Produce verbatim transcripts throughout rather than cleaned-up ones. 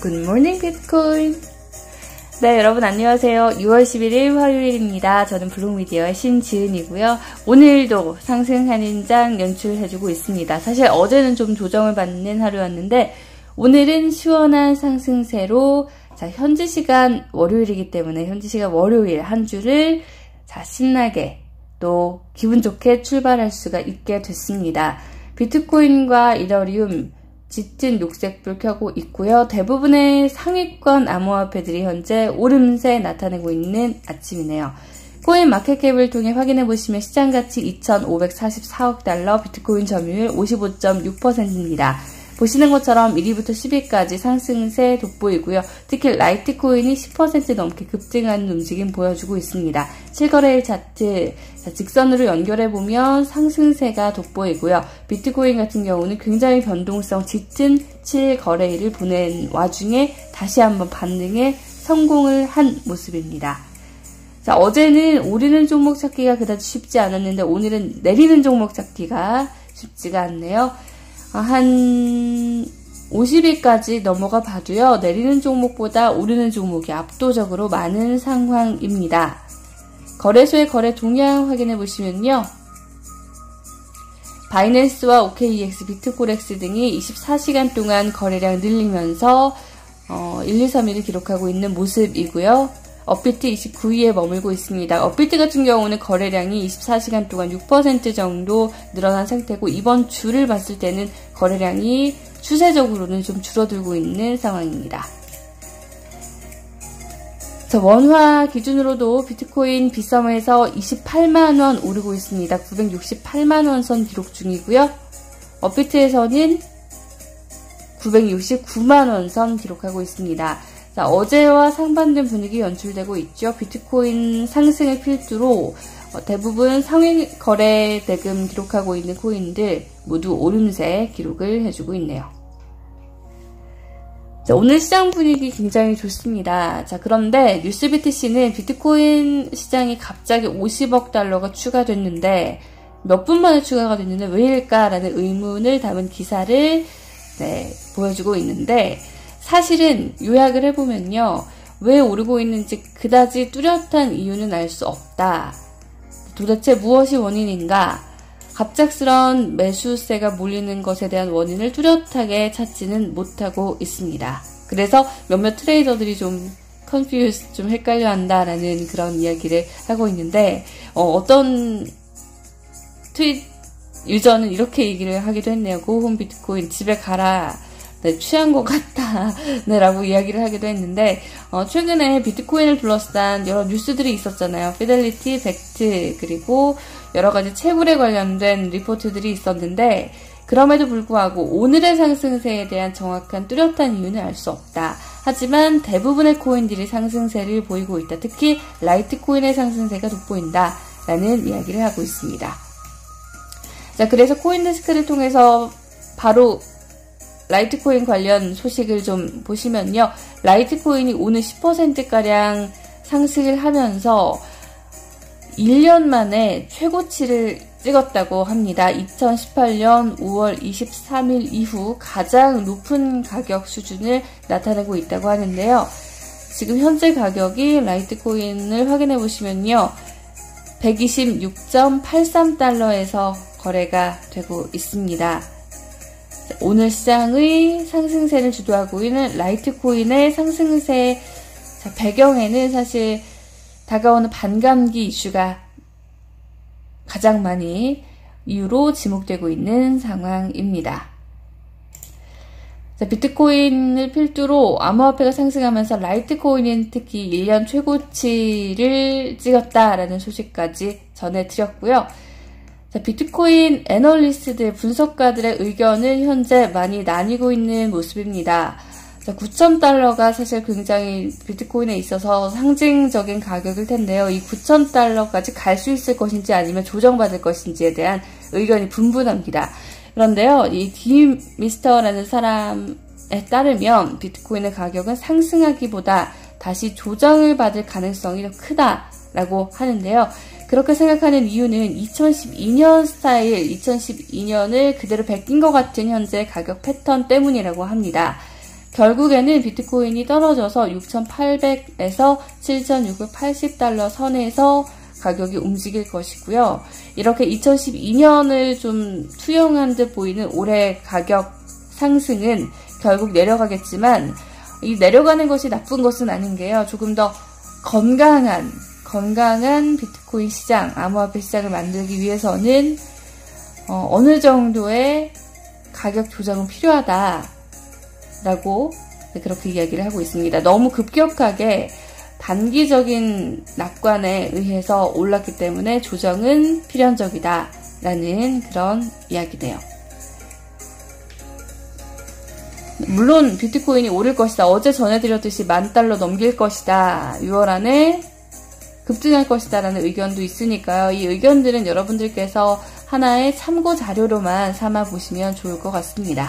굿모닝 비트코인. 네, 여러분 안녕하세요. 유월 십일일 화요일입니다. 저는 블록미디어의 신지은이고요. 오늘도 상승하는 장 연출해주고 있습니다. 사실 어제는 좀 조정을 받는 하루였는데 오늘은 시원한 상승세로, 자, 현지 시간 월요일이기 때문에 현지 시간 월요일 한 주를 자 신나게 또 기분 좋게 출발할 수가 있게 됐습니다. 비트코인과 이더리움 짙은 녹색불 켜고 있고요. 대부분의 상위권 암호화폐들이 현재 오름세 나타내고 있는 아침이네요. 코인 마켓캡을 통해 확인해 보시면 시장가치 이천오백사십사억 달러, 비트코인 점유율 오십오 점 육 퍼센트입니다. 보시는 것처럼 일 위부터 십 위까지 상승세 돋보이고요. 특히 라이트코인이 십 퍼센트 넘게 급등하는 움직임 보여주고 있습니다. 실거래일 차트, 자, 직선으로 연결해보면 상승세가 돋보이고요. 비트코인 같은 경우는 굉장히 변동성 짙은 실거래일을 보낸 와중에 다시 한번 반등에 성공을 한 모습입니다. 자, 어제는 오르는 종목 찾기가 그다지 쉽지 않았는데 오늘은 내리는 종목 찾기가 쉽지가 않네요. 한 오십 위까지 넘어가 봐도요, 내리는 종목보다 오르는 종목이 압도적으로 많은 상황입니다. 거래소의 거래 동향 확인해 보시면요, 바이낸스와 오케이이엑스, 비트코렉스 등이 이십사 시간 동안 거래량 늘리면서 어, 일, 이, 삼 위를 기록하고 있는 모습이고요. 업비트 이십구 위에 머물고 있습니다. 업비트 같은 경우는 거래량이 이십사 시간 동안 육 퍼센트 정도 늘어난 상태고, 이번 주를 봤을 때는 거래량이 추세적으로는 좀 줄어들고 있는 상황입니다. 자, 원화 기준으로도 비트코인 빗썸에서 이십팔만 원 오르고 있습니다. 구백육십팔만 원 선 기록 중이고요. 업비트에서는 구백육십구만 원 선 기록하고 있습니다. 자, 어제와 상반된 분위기 연출되고 있죠. 비트코인 상승을 필두로 어, 대부분 상위 거래 대금 기록하고 있는 코인들 모두 오름세 기록을 해주고 있네요. 자, 오늘 시장 분위기 굉장히 좋습니다. 자, 그런데 뉴스비티씨는 비트코인 시장이 갑자기 오십억 달러가 추가됐는데 몇 분 만에 추가가 됐는데 왜일까라는 의문을 담은 기사를 네, 보여주고 있는데, 사실은 요약을 해보면요, 왜 오르고 있는지 그다지 뚜렷한 이유는 알 수 없다. 도대체 무엇이 원인인가? 갑작스런 매수세가 몰리는 것에 대한 원인을 뚜렷하게 찾지는 못하고 있습니다. 그래서 몇몇 트레이더들이 좀 컨퓨즈, 좀 헷갈려 한다라는 그런 이야기를 하고 있는데, 어, 어떤 트윗 유저는 이렇게 얘기를 하기도 했네요. 고홈 비트코인 집에 가라. 네, 취한 것 같다. 네, 라고 이야기를 하기도 했는데, 어, 최근에 비트코인을 둘러싼 여러 뉴스들이 있었잖아요. 피델리티, 벡트, 그리고 여러 가지 채굴에 관련된 리포트들이 있었는데, 그럼에도 불구하고 오늘의 상승세에 대한 정확한 뚜렷한 이유는 알 수 없다. 하지만 대부분의 코인들이 상승세를 보이고 있다. 특히 라이트코인의 상승세가 돋보인다. 라는 이야기를 하고 있습니다. 자, 그래서 코인데스크를 통해서 바로 라이트코인 관련 소식을 좀 보시면요, 라이트코인이 오늘 십 퍼센트가량 상승을 하면서 일 년 만에 최고치를 찍었다고 합니다. 이천십팔년 오월 이십삼일 이후 가장 높은 가격 수준을 나타내고 있다고 하는데요. 지금 현재 가격이 라이트코인을 확인해 보시면요, 백이십육 점 팔삼 달러에서 거래가 되고 있습니다. 오늘 시장의 상승세를 주도하고 있는 라이트코인의 상승세, 자, 배경에는 사실 다가오는 반감기 이슈가 가장 많이 이유로 지목되고 있는 상황입니다. 자, 비트코인을 필두로 암호화폐가 상승하면서 라이트코인은 특히 일 년 최고치를 찍었다라는 소식까지 전해드렸고요. 자, 비트코인 애널리스트들, 분석가들의 의견은 현재 많이 나뉘고 있는 모습입니다. 자, 구천 달러가 사실 굉장히 비트코인에 있어서 상징적인 가격일 텐데요. 이 구천 달러까지 갈 수 있을 것인지 아니면 조정받을 것인지에 대한 의견이 분분합니다. 그런데요, 이 디 미스터라는 사람에 따르면 비트코인의 가격은 상승하기보다 다시 조정을 받을 가능성이 더 크다라고 하는데요. 그렇게 생각하는 이유는 이천십이 년 스타일, 이천십이 년을 그대로 베낀 것 같은 현재 가격 패턴 때문이라고 합니다. 결국에는 비트코인이 떨어져서 육천팔백에서 칠천육백팔십 달러 선에서 가격이 움직일 것이고요. 이렇게 이천십이 년을 좀 투영한 듯 보이는 올해 가격 상승은 결국 내려가겠지만, 이 내려가는 것이 나쁜 것은 아닌 게요. 조금 더 건강한, 건강한 비트코인 시장, 암호화폐 시장을 만들기 위해서는 어, 어느 정도의 가격 조정은 필요하다라고 그렇게 이야기를 하고 있습니다. 너무 급격하게 단기적인 낙관에 의해서 올랐기 때문에 조정은 필연적이다라는 그런 이야기네요. 물론 비트코인이 오를 것이다. 어제 전해드렸듯이 만 달러 넘길 것이다. 유월 안에 급등할 것이다 라는 의견도 있으니까요. 이 의견들은 여러분들께서 하나의 참고 자료로만 삼아 보시면 좋을 것 같습니다.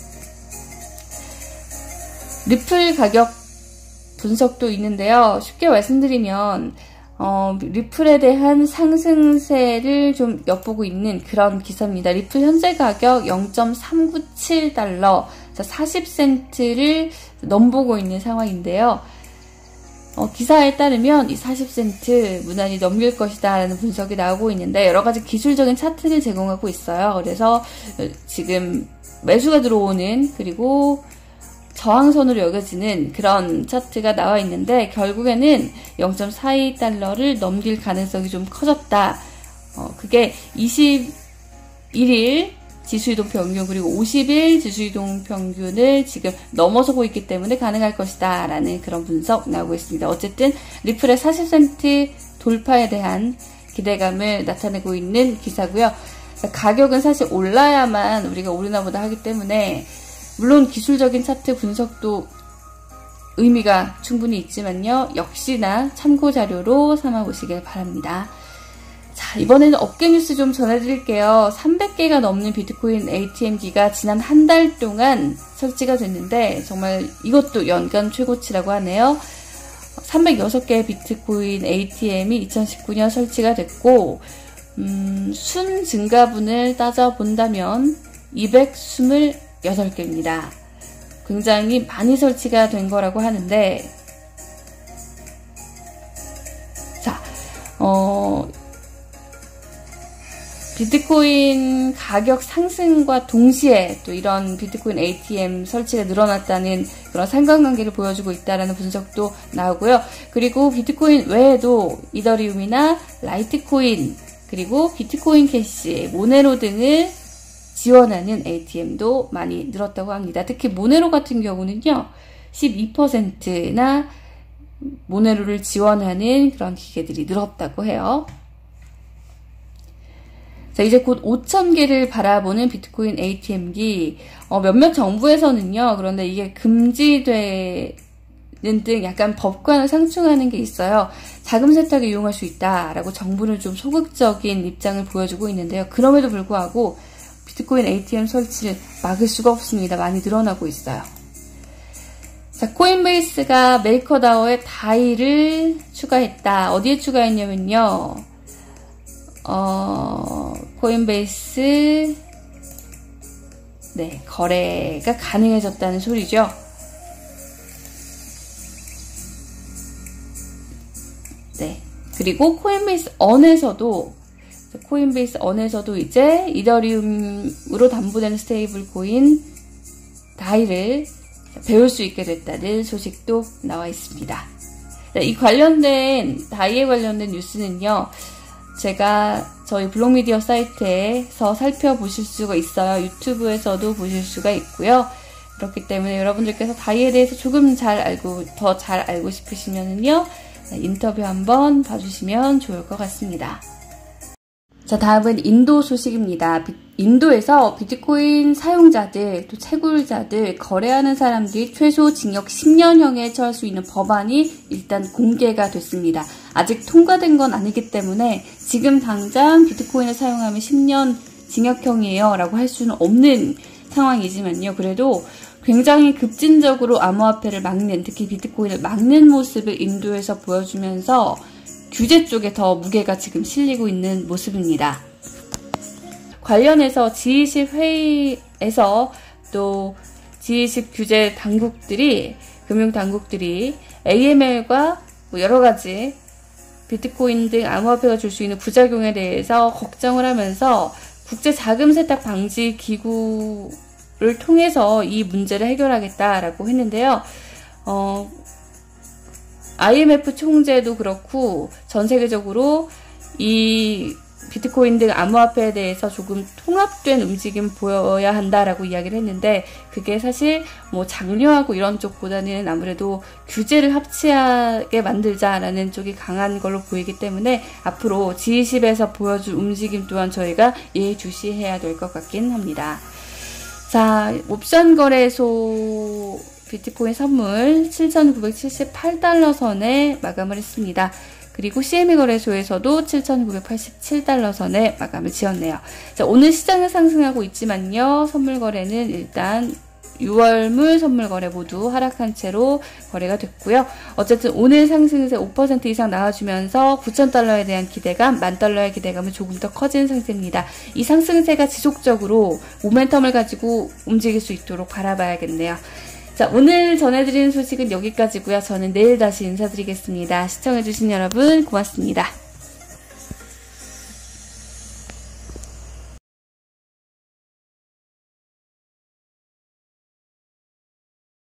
리플 가격 분석도 있는데요. 쉽게 말씀드리면 어, 리플에 대한 상승세를 좀 엿보고 있는 그런 기사입니다. 리플 현재 가격 영 점 삼구칠 달러, 사십 센트를 넘보고 있는 상황인데요. 어, 기사에 따르면 이 사십 센트 무난히 넘길 것이다 라는 분석이 나오고 있는데, 여러 가지 기술적인 차트를 제공하고 있어요. 그래서 지금 매수가 들어오는, 그리고 저항선으로 여겨지는 그런 차트가 나와 있는데, 결국에는 영 점 사이 달러를 넘길 가능성이 좀 커졌다. 어, 그게 이십일 일 지수이동 평균 그리고 오십 일 지수이동 평균을 지금 넘어서고 있기 때문에 가능할 것이다 라는 그런 분석 나오고 있습니다. 어쨌든 리플의 사십 센트 돌파에 대한 기대감을 나타내고 있는 기사고요. 가격은 사실 올라야만 우리가 오르나 보다 하기 때문에, 물론 기술적인 차트 분석도 의미가 충분히 있지만요. 역시나 참고 자료로 삼아 보시길 바랍니다. 자, 이번에는 업계 뉴스 좀 전해드릴게요. 삼백 개가 넘는 비트코인 에이티엠기가 지난 한 달 동안 설치가 됐는데, 정말 이것도 연간 최고치라고 하네요. 삼백육 개의 비트코인 에이티엠이 이천십구 년 설치가 됐고, 음, 순 증가분을 따져본다면 이백이십팔 개입니다. 굉장히 많이 설치가 된 거라고 하는데, 자, 어, 비트코인 가격 상승과 동시에 또 이런 비트코인 에이티엠 설치가 늘어났다는 그런 상관관계를 보여주고 있다는 분석도 나오고요. 그리고 비트코인 외에도 이더리움이나 라이트코인, 그리고 비트코인 캐시, 모네로 등을 지원하는 에이티엠도 많이 늘었다고 합니다. 특히 모네로 같은 경우는요, 십이 퍼센트나 모네로를 지원하는 그런 기계들이 늘었다고 해요. 자, 이제 곧 오천 개를 바라보는 비트코인 에이티엠기, 어, 몇몇 정부에서는요, 그런데 이게 금지되는 등 약간 법관을 상충하는 게 있어요. 자금 세탁에 이용할 수 있다라고 정부는 좀 소극적인 입장을 보여주고 있는데요. 그럼에도 불구하고 비트코인 에이티엠 설치를 막을 수가 없습니다. 많이 늘어나고 있어요. 자, 코인베이스가 메이커다오에 다이를 추가했다. 어디에 추가했냐면요, 어, 코인베이스, 네, 거래가 가능해졌다는 소리죠. 네. 그리고 코인베이스 언에서도, 코인베이스 언에서도 이제 이더리움으로 담보되는 스테이블 코인 다이를 배울 수 있게 됐다는 소식도 나와 있습니다. 이 관련된, 다이에 관련된 뉴스는요, 제가 저희 블록미디어 사이트에서 살펴보실 수가 있어요. 유튜브에서도 보실 수가 있고요. 그렇기 때문에 여러분들께서 다이에 대해서 조금 잘 알고, 더 잘 알고 싶으시면은요, 인터뷰 한번 봐주시면 좋을 것 같습니다. 자, 다음은 인도 소식입니다. 인도에서 비트코인 사용자들, 또 채굴자들, 거래하는 사람들이 최소 징역 십 년형에 처할 수 있는 법안이 일단 공개가 됐습니다. 아직 통과된 건 아니기 때문에 지금 당장 비트코인을 사용하면 십 년 징역형이에요 라고 할 수는 없는 상황이지만요. 그래도 굉장히 급진적으로 암호화폐를 막는, 특히 비트코인을 막는 모습을 인도에서 보여주면서 규제 쪽에 더 무게가 지금 실리고 있는 모습입니다. 관련해서 지이십 회의에서 또 지 이십 규제 당국들이, 금융 당국들이 에이엠엘과 뭐 여러 가지 비트코인 등 암호화폐가 줄 수 있는 부작용에 대해서 걱정을 하면서 국제 자금 세탁 방지 기구를 통해서 이 문제를 해결하겠다라고 했는데요. 어, 아이엠에프 총재도 그렇고 전 세계적으로 이 비트코인 등 암호화폐에 대해서 조금 통합된 움직임 보여야 한다라고 이야기를 했는데, 그게 사실 뭐 장려하고 이런 쪽보다는 아무래도 규제를 합치하게 만들자라는 쪽이 강한 걸로 보이기 때문에 앞으로 지 이십에서 보여줄 움직임 또한 저희가 예의주시해야 될 것 같긴 합니다. 자, 옵션 거래소 비트코인 선물 칠천구백칠십팔 달러 선에 마감을 했습니다. 그리고 씨엠이 거래소에서도 칠천구백팔십칠 달러 선에 마감을 지었네요. 자, 오늘 시장은 상승하고 있지만요. 선물 거래는 일단 유월물 선물 거래 모두 하락한 채로 거래가 됐고요. 어쨌든 오늘 상승세 오 퍼센트 이상 나와주면서 구천 달러에 대한 기대감, 만 달러의 기대감은 조금 더 커진 상태입니다. 이 상승세가 지속적으로 모멘텀을 가지고 움직일 수 있도록 바라봐야겠네요. 자, 오늘 전해드리는 소식은 여기까지고요. 저는 내일 다시 인사드리겠습니다. 시청해주신 여러분 고맙습니다.